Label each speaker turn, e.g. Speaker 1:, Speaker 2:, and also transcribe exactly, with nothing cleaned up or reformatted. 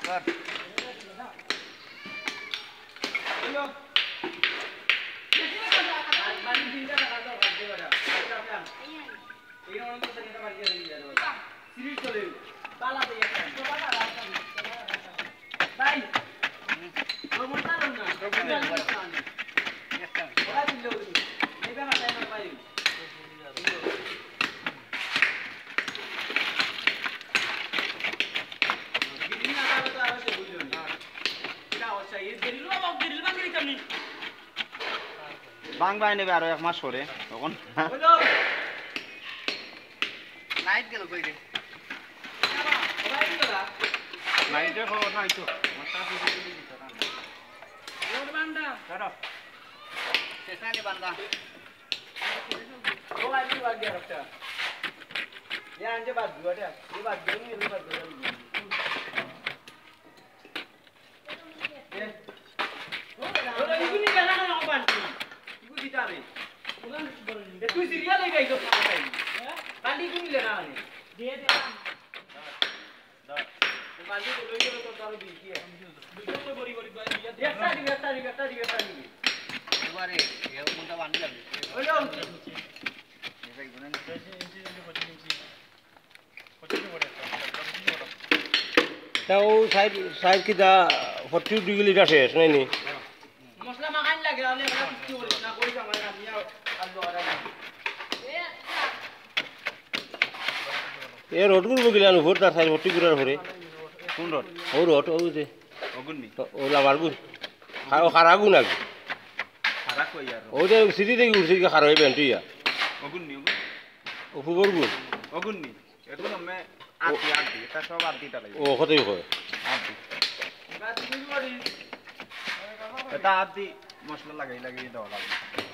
Speaker 1: বাং বাই নেবে আরো এক মাস পরে তখন নাইট গেল কই রে নাইটে খবর নাই তো মাথা দিতে দিতে না রোড বান্দা ধরো স্টেশনে বান্দা ও আইবি বাগে রাখতা ইয়া আনতে বাদ দিওটা এই বাদ দিও নি এই বাদ দিও এ ওরা ইগুনি গেলা না বান্তি ইগু দিতারে ওখান এ তুই সিরিয়াল এই গাইছো খাই হ্যাঁ বান্তি ইগুনি লেনা আনে দিয়ে দে দা তো বান্তি তো লই গেল তো তার বিল কি দুটো বড়ি বড়ি দিয়া একটা দিবি একটা দিবি একটা দিবি একটা দিবি এবারে এ কোনটা বান্তি লাগবে ওই যাও এই গুণন ইঞ্চি ইঞ্চি পঁচিশ ইঞ্চি পঁচিশ বড় তাও সাইড সাইড কি দা forty ডিগ্রি লিটার শেষ নাই নি মশলা মাখান লাগে আমি বলা কিছু বলিস না কই আমার আমি আর দোরা এ রোড গুলো গিলানো ভোট তার সাইড forty গুড়ার ভরে কোন রোড ও রোড ও যে অগুননি ও লাভারগু খাও খারাগু না খারা কই আর ও যে সিটি থেকে উঠছি কি খারা হইবে এন্টিয়া অগুননি ও ফুবরগু অগুননি এটো আমি আটি আটি এটা সব আটিটা লাগে ও কতই কয় আটি বাদ দিবি বড়ি এটা আটি মশলা লাগাই লাগাই দাও লাগে